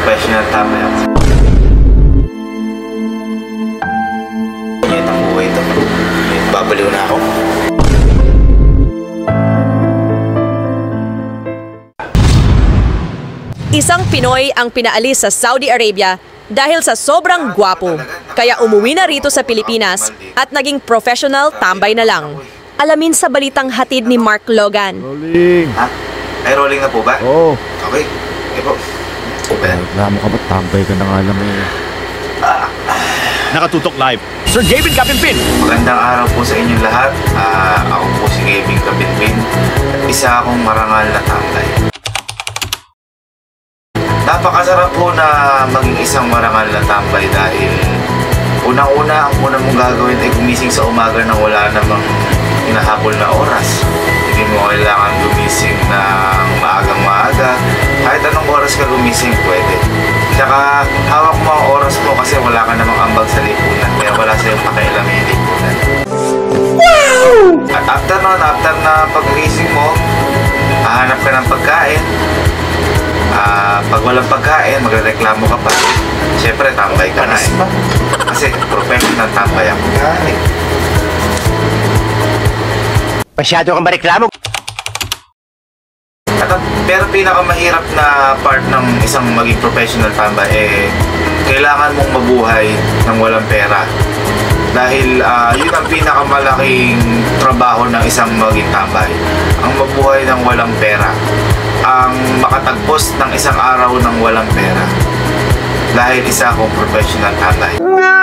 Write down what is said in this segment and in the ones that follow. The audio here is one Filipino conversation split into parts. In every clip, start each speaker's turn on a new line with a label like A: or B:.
A: professional tambay ako. Yan ang buhay ito. Babaliw na ako.
B: Isang Pinoy ang pinaalis sa Saudi Arabia dahil sa sobrang gwapo. Kaya umuwi na rito sa Pilipinas at naging professional tambay na lang. Alamin sa balitang hatid ni Mark Logan.
C: Rolling.
A: Ha? Ay, rolling na po ba?
C: Oo.
A: Okay. Okay po. Open.
C: Reklamo ka ba? Tambay ka na nga lang eh.
D: Nakatutok live, Sir Gavin Kapimpin.
A: Magandang araw po sa inyong lahat. Ako po si Gavin Kapimpin. Isa akong marangal na tambay. Napakasarap po na maging isang marangal na tambay dahil unang-una, ang una mong gagawin ay gumising sa umaga nang wala namang hinahabol na oras. Hindi mo kailangan gumising ng maagang-maaga. Kahit anong oras ka gumising, pwede. Tsaka hawak mo ang oras mo kasi wala ka namang ambag sa lipunan. Kaya wala sa'yong pakialam yung lipunan. Wow! At after na pag-gising mo, hahanap ka ng pagkain. Pag walang pagkain, magreklamo ka pa. Siyempre, tambay ka na eh. Kasi professional tambay ako.
D: Masyado kang mareklamo.
A: Pero pinakamahirap na part ng isang maging professional tambay kailangan mong mabuhay ng walang pera. Dahil yun ang pinakamalaking trabaho ng isang maging tambay. Ang mabuhay ng walang pera. Ang makatagpos ng isang araw ng walang pera. Dahil isa akong professional tambay.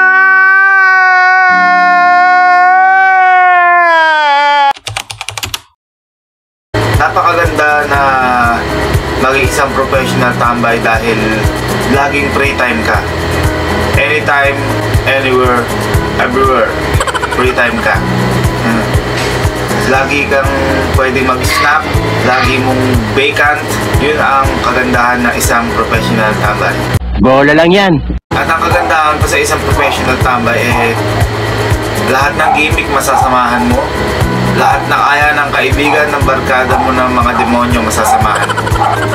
A: Napakaganda na maging isang professional tambay dahil laging free time ka. Anytime, anywhere, everywhere. Free time ka. Lagi kang pwedeng mag-snack, lagi mong vacant. Yun ang kagandahan ng isang professional tambay.
D: Bola lang yan.
A: At ang kagandahan pa sa isang professional tambay lahat ng gimmick masasamahan mo. Lahat ng kaya ng kaibigan ng barkada mo ng mga demonyo masasamahan mo.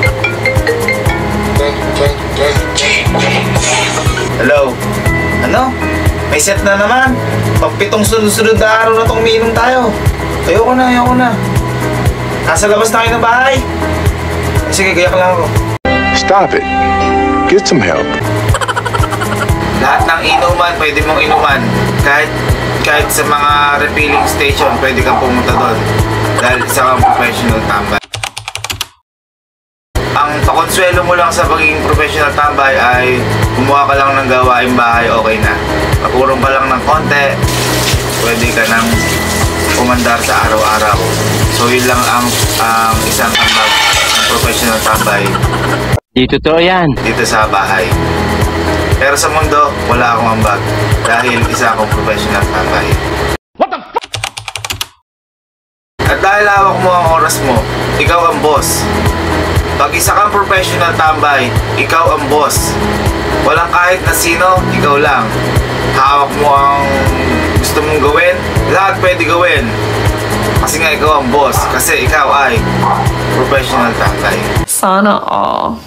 A: Hello? Ano? May set na naman. Pagpitong sunod-sunod na araw na itong umiinom tayo. Ayoko na. Nasa labas na kayo ng bahay. Sige, gayak lang ako.
E: Stop it. Get some help.
A: Lahat ng inuman, pwede mong inuman. Kahit sa mga refilling station, pwede kang pumunta doon. Dahil isa kang professional tambay. Ang pakonsuelo mo lang sa pagiging professional tambay ay gumawa ka lang ng gawaing bahay, okay na. Kapurong ka lang ng konti, pwede ka nang umandar sa araw-araw. So yun lang ang isang ambag ng professional tambay.
D: Di totoo yan.
A: Dito sa bahay. Pero sa mundo, wala akong ambag dahil isa akong professional tambay.
D: What the fuck?
A: At dahil hawak mo ang oras mo, ikaw ang boss. Pag isa kang professional tambay, ikaw ang boss. Walang kahit na sino, ikaw lang. Hawak mo ang gusto mong gawin, lahat pwede gawin. Kasi nga ikaw ang boss, kasi ikaw ay professional tambay.
F: Sana all.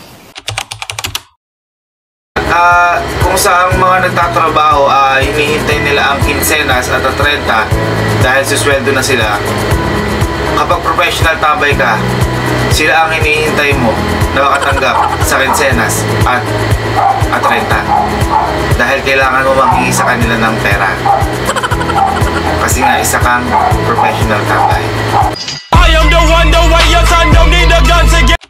A: Kung sa mga nagtatrabaho hinihintay nila ang kinsenas at 30 dahil susweldo na sila, kapag professional tambay ka, sila ang hinihintay mo na makatanggap sa kinsenas at 30 dahil kailangan mo manghingi sa kanila ng pera kasi nga isa kang professional tambay.
D: I am the one, the way your son don't need a gun to get.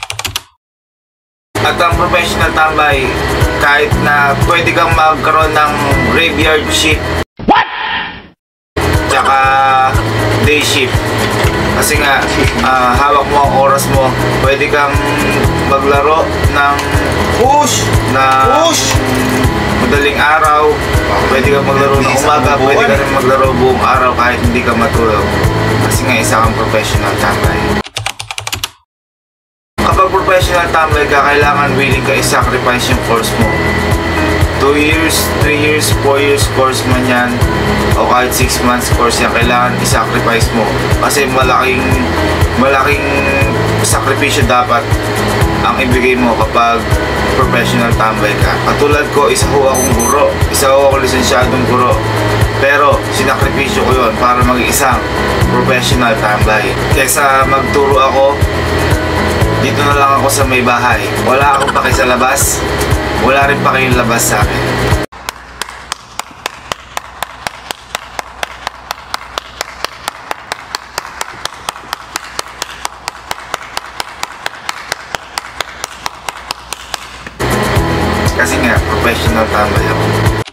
A: At ang professional tambay, kahit na pwede kang magkaroon ng graveyard shift.
D: What?
A: Tsaka day shift. Kasi nga, hawak mo ang oras mo. Pwede kang maglaro ng madaling araw. Pwede kang maglaro ng umaga. Pwede ka rin maglaro buong araw kahit hindi ka matulog. Kasi nga, isa kang professional tambay. Kapag professional tambay ka, kailangan willing ka i-sacrifice yung course mo. 2 years, 3 years, 4 years course man yan o kahit 6 months course yan, kailangan i-sacrifice mo kasi malaking sakripisyo dapat ang ibigay mo kapag professional tambay ka. Katulad ko, isa ho akong guro. Isa ho akong lisensyadong guro. Pero sinakripisyo ko yon para maging isang professional tambay. Kesa magturo ako, dito na lang ako sa may bahay. Wala akong paki sa labas. Wala rin pa kayong labas sa akin. Kasi nga, professional tambay ako.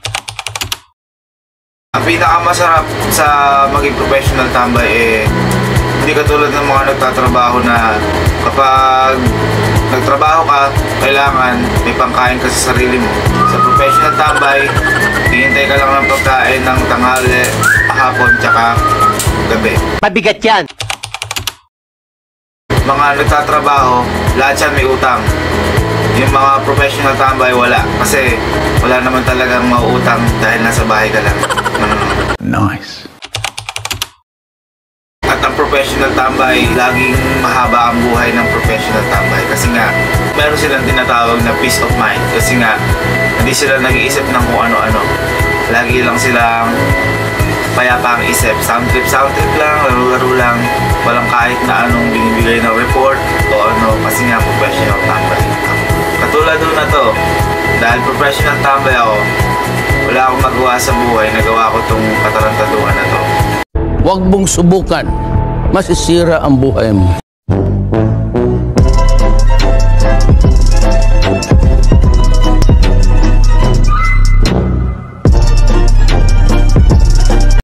A: Ang pinakamasarap sa maging professional tambay hindi katulad ng mga nagtatrabaho na kapag nagtrabaho ka, kailangan may pangkain ka sa sarili mo. Sa professional tambay, hihintay ka lang ng pagkain ng tanghali, hapon, tsaka gabi.
F: Mabigat yan!
A: Mga nagtatrabaho, lahat yan may utang. Yung mga professional tambay, wala. Kasi wala naman talagang mauutang dahil nasa bahay ka lang.
E: Nice.
A: At ang professional tambay, laging mahaba ang buhay ng professional tambay. Kasi nga, meron silang tinatawag na peace of mind. Kasi nga, hindi sila nag-iisip ng kung ano-ano. Lagi lang silang payapa ang isip. Sound trip lang, laro-laro lang. Walang kahit na anong binibigay na report o ano. Kasi nga, professional tambay. Katulad doon na to, dahil professional tambay ako, wala akong magawa sa buhay, nagawa ko tong katarantaduhan na to.
G: Huwag mong subukan, masisira ang buhay mo.